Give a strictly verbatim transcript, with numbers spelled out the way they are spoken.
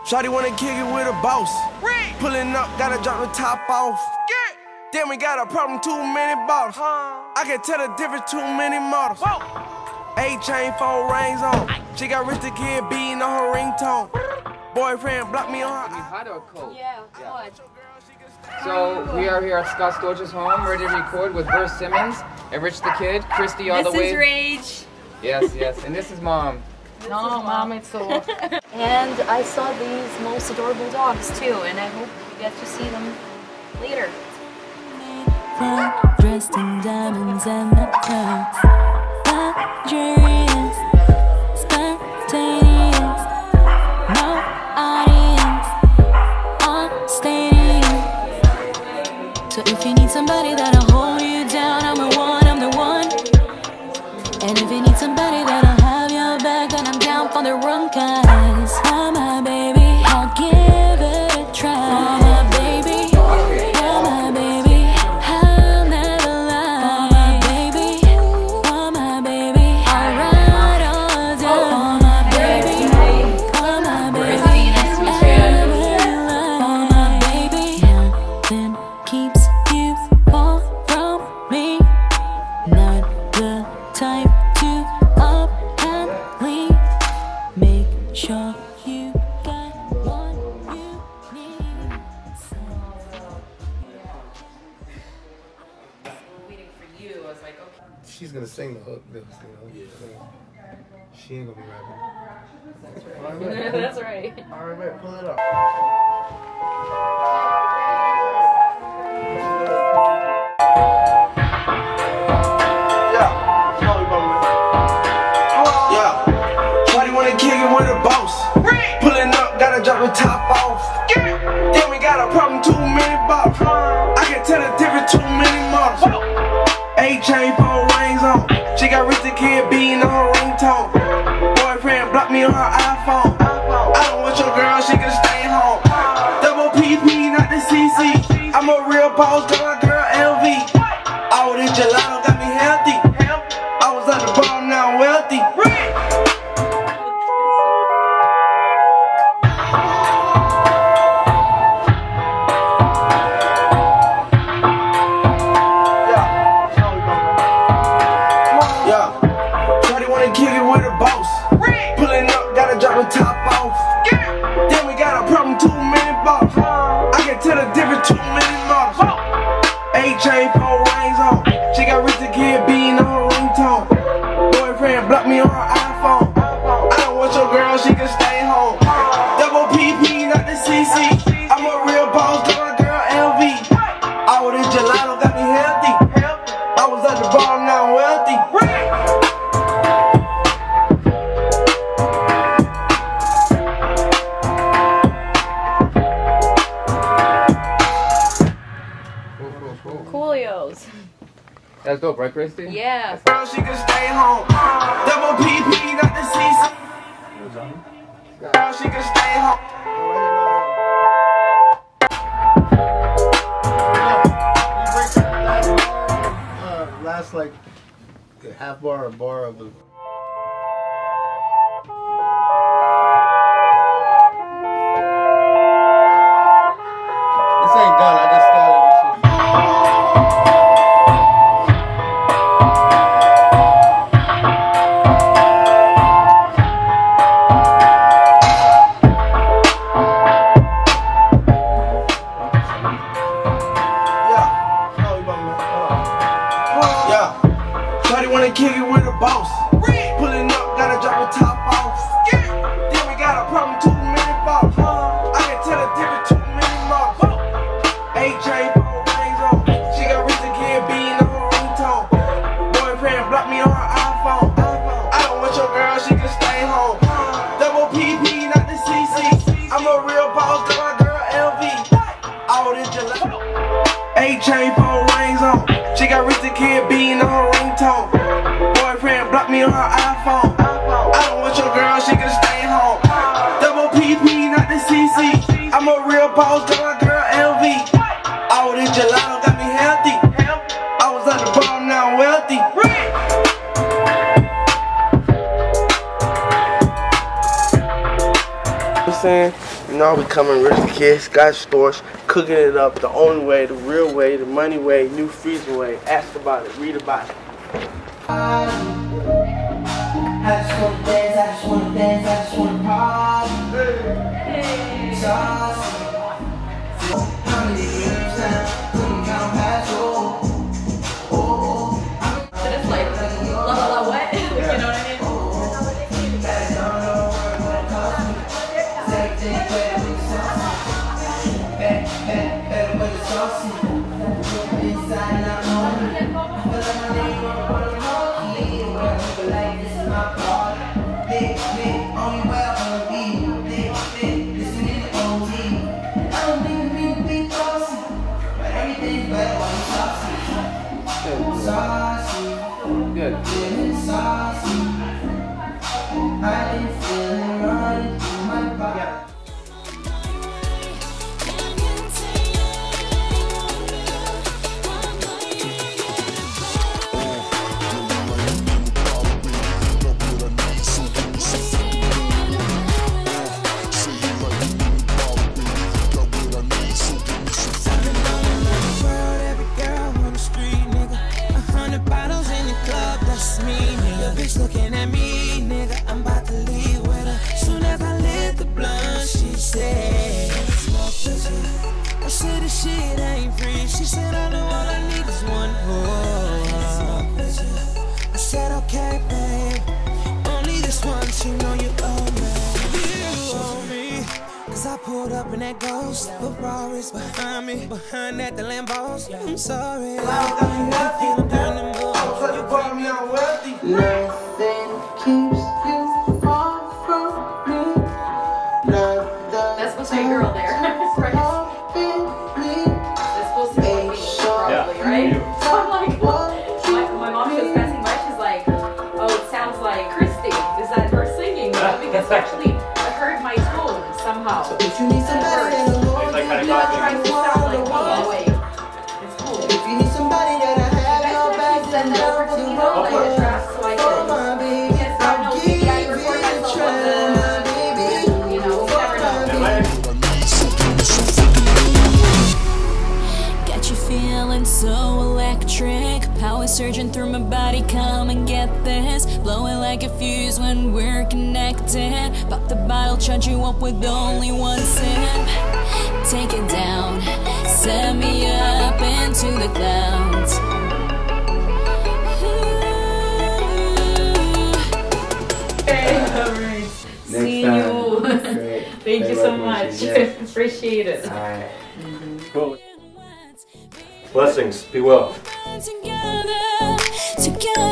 Shawty wanna kick it with a boss. Pulling up, gotta drop the top off. Then we got a problem, too many bottles. I can tell the difference, too many models. Eight chain, four rings on. She got rich the kid beating on her ringtone. Boyfriend blocked me on her. Hot or cold? Yeah, hot. So we are here at Scott Storch's home, ready to record with Verse Simmons and Rich the Kid, Christy all this the way. This is Rage. Yes, yes, and this is Mom. This no, is Mom, Mom, it's so. And I saw these most adorable dogs too, and I hope you get to see them later. Dressed in diamonds and the clouds, luxurious, spontaneous, no audience on stadium. So if you need somebody that'll hold you down, I'm the one, I'm the one. And if you need somebody that'll have your back, then I'm down for the run, cause oh my baby, I'll give it a try. Oh my baby, oh my baby, I'll never lie. Oh my baby, oh my baby, I'll ride all day. Oh my baby, oh my baby, I'll never lie. Oh my baby, nothing keeps you far from me. Not the type to up and leave. Make sure you got what you need. Waiting for you, I was like, okay. She's gonna sing the hook, though. You know? She ain't gonna be rapping. That's right. Alright, man, pull it up. With a boss, pulling up, gotta drop the top off. Then we got a problem, too many bottles. I can tell the difference, too many models. Eight chain, four rings on. She got rich the kid beating on her ringtone. Boyfriend blocked me on her iPhone. I don't want your girl, she can stay home. Double P P, not the C C. I'm a real boss, girl, girl L V. All this gelato got me healthy. I was at the bottom, now I'm wealthy. Top off. Then we got a problem, too many bottles. I can tell the difference, too many models. Eight chain, four rings on. She got rich the kid beating on her ringtone. Boyfriend blocked me on her iPhone. I don't want your girl, she can stay home. Double P P, not the C C. I'm a real boss, girl, girl L V. All this gelato got me healthy. I was at the bottom, now I'm wealthy. Coolios. That's dope, right, Christy? Yeah. Girl, she can stay home. Double P P, not the C C. Girl, she can stay home. Uh, last like half bar or bar of the. This ain't done. I just started this shit. Kick it with a boss. Pulling up, gotta drop the top off. Then we got a problem, too many bottles. I can tell the difference, too many models. Eight chain, four rings on. She got rich the kid beating on her ringtone. Boyfriend blocked me on her iPhone. I don't want your girl, she can stay home. Double P P, not the C C. I'm a real boss, girl, girl L V. All this gelato. Eight chain, four rings on. She got rich the kid beating on her ringtone. Boyfriend blocked me on her iPhone. I don't want your girl, she can stay home. Double P P, not the C C. I'm a real boss, girl, girl L V. All this gelato got me healthy. I was at the bottom, now I'm wealthy. I'm saying? You know, we coming Rich the Kid, Scott Storch, cooking it up the only way, the real way, the money way, new freezer way. Ask about it, read about it. I just wanna dance, I just wanna dance, I just wanna party. Hey. Saucy. How many years now? Couldn't count past oh, oh, oh. But it's like, la la la what? You know what I mean? Good. I've been feeling running through my body. Looking at me, nigga, I'm about to leave with her. Soon as I lit the blunt, she said, smoke with you. I said this shit ain't free. She said I know all I need is one more. I said okay, babe, only this once, you know you owe me. You owe me, cause I pulled up in that ghost. Ferraris behind me, behind that the Lambos. I'm sorry, I'm nothing down the moon. You call me out wealthy. Nothing keeps you far from me. That's supposed to be a girl there. That's supposed to be me, probably, right? So I'm like, my, my mom, she was passing by, she's like, oh, it sounds like Christy. Is that her singing? Because actually, I heard my tone somehow. If you need somebody that'll hold you, I'm trying to sound like me anyway. It's cool. if you need somebody that'll have your back, Send it over to me, like a draft, so I oh can. my baby, Yes, I I'll know, give maybe I you record a myself try, on the, my baby. you know, we never know. Got you feeling so electric. Power surging through my body, come and get this. Blowing like a fuse when we're connected. Pop the bottle, charge you up with only one sip. Take it down, send me up into the clouds. See you. Thank you so much. Appreciate it. Alright. Cool. Blessings. Be well. Together, together.